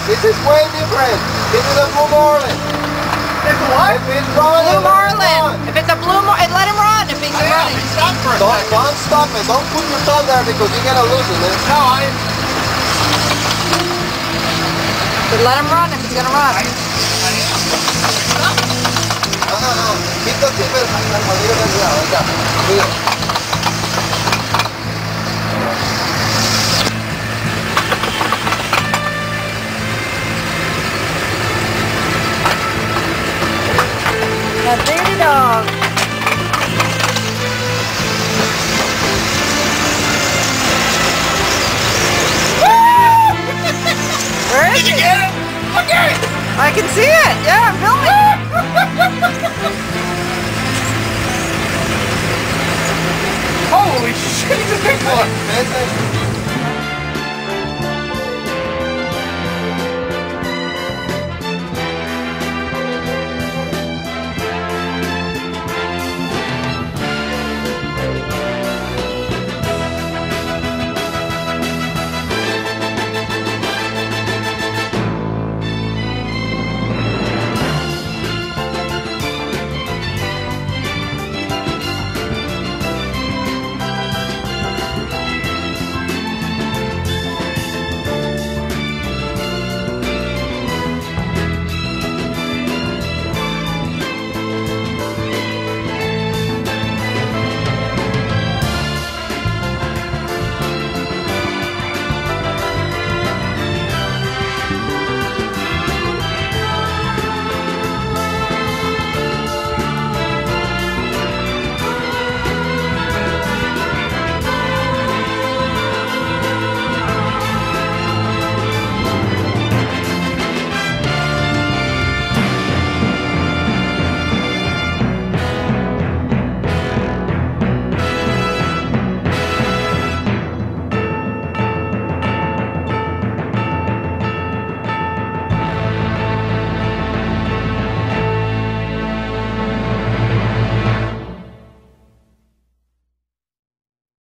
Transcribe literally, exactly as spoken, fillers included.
This is way different. This is a blue marlin. It's what? If it's running, Blue let it marlin. run. If it's a blue marlin, let him run if he's Yeah, running. he stopped for a Don't, second. don't stop it. Don't put your thumb there because you're gonna lose it. Man. No, I... But let him run if he's gonna run. I, I am. Stop. No, no, no. Keep the seatbelt. Mira, mira, mira. Mira. A baby dog. Where is Did you he? get it? Look at it! I can see it. Yeah, I'm filming. Holy shit, he's a big one! Ese-